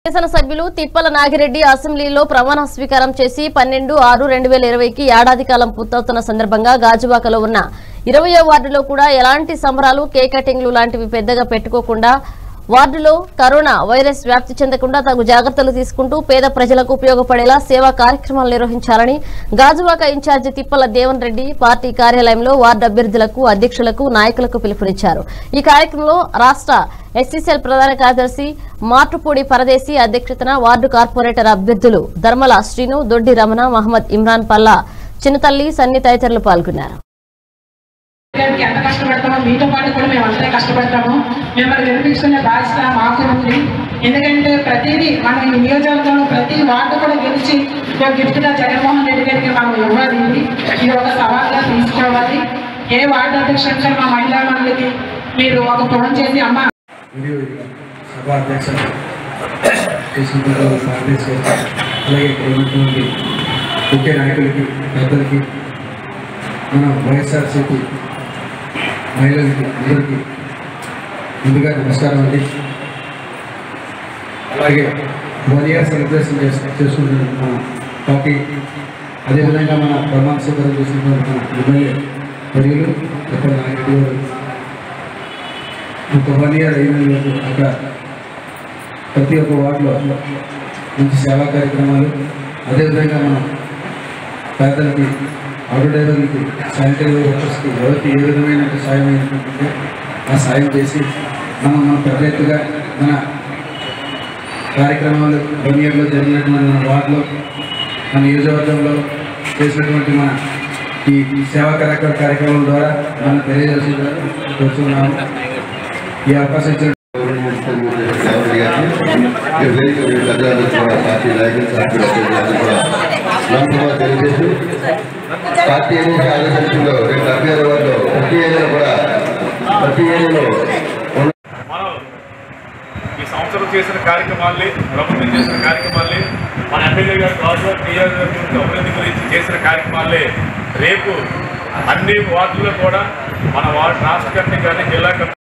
శాసనసభ్యులు తిప్పల నాగిరెడ్డి అసెంబ్లీలో ప్రమాణ స్వీకారం చేసి 12/6/2020కి ఏడాది కాలం పూర్తవుతున్న సందర్భంగా గాజువాకలో ఉన్న 20వ వార్డులో కూడా ఎలాంటి సంబరాలు కేక్ కటింగ్లు లాంటివి పెద్దగా పెట్టుకోకుండా వార్డులో కరోనా వైరస్ వ్యాప్తి చెందకుండా తగు జాగ్రత్తలు తీసుకుంటూ పేద ప్రజలకు ఉపయోగపడేలా సేవా కార్యక్రమాలు నిర్వహించాలని గాజువాక ఇన్ఛార్జి తిప్పల దేవన్ రెడ్డి పార్టీ కార్యాలయంలో వార్డు అభ్యర్థులకు అధ్యక్షులకు నాయకులకు పిలుపునిచ్చారు। ఈ కార్యక్రమంలో రాష్ట్ర ఎస్సీసీఎల్ ప్రధాన కార్యదర్శి మార్టుపూడి పరదేశీ అధ్యక్షతన వార్డు కార్పొరేటర్ అభ్యర్థులు ధర్మల శ్రీను, దొడ్డి రమణ, మహమ్మద్ ఇమ్రాన్ పల్లా, చిన్నతల్లి, సన్ని తదితరులు పాల్గొన్నారు। ఎంత కష్టపడతామో మీతో పాటు కూడా మేము అంతే కష్టపడతాము। మిమ్మల్ని గెలిపించుకునే బాధ్యత మాకు ఉంది। ఎందుకంటే ప్రతిదీ మన ఈ నియోజకవర్గంలో ప్రతి వార్డు కూడా గెలిచి ఒక గిఫ్ట్గా జగన్మోహన్ రెడ్డి గారికి మనం ఇవ్వాలి। ఇది ఒక సవాల్గా తీసుకోవాలి। ఏ వార్డు అధ్యక్షులు మా మహిళా మండలికి మీరు ఒక ఫోన్ చేసి అమ్మ సభా అధ్యక్షులు అలాగే ఉన్నటువంటి ముఖ్య నాయకులకి పెద్దలకి మన వైఎస్ఆర్సీపీ మహిళలకి అందరికీ ముందుగా నమస్కారం అండి। అలాగే 1 year సెలబ్రేషన్ చేసుకుంటున్న మన పార్టీ, అదేవిధంగా మన ప్రమాణ స్వీకారం చేసుకుంటున్న మన ఎమ్మెల్యే మరియు తిప్పల నాగిరెడ్డి గారు ఒక 1 year అయిన అక్కడ ప్రతి ఒక్క వార్డులో మంచి సేవా కార్యక్రమాలు, అదేవిధంగా మనం పేదలకి, ఆటో డ్రైవర్లకి, శానిటరీ వర్కర్స్కి ఎవరికి ఏ విధమైన సాయం అయినట్టుంటే ఆ సాయం చేసి మనం పెద్ద ఎత్తుగా మన కార్యక్రమాలు 1 yearలో జరిగినటువంటి మన వార్డులో మన నియోజకవర్గంలో చేసినటువంటి మన ఈ సేవా కార్యక్రమం ద్వారా మనం తెలియజేసి కూర్చున్నాము। ఈ అవకాశం ఇచ్చిన పార్టీ అనేది ఆలోచించిందో 276 వారిలో ప్రతి ఏరియాలో కూడా ప్రతి ఏరియాలో మనం ఈ సంవత్సరం చేసిన కార్యక్రమాల్ని, ప్రభుత్వం చేసిన కార్యక్రమాల్ని, మన ఎమ్మెల్యే గారు నియోజకవర్గం అభివృద్ధి గురించి చేసిన కార్యక్రమాల్ని రేపు అన్ని వార్డుల్లో కూడా మన రాష్ట్ర కమిటీ కానీ జిల్లా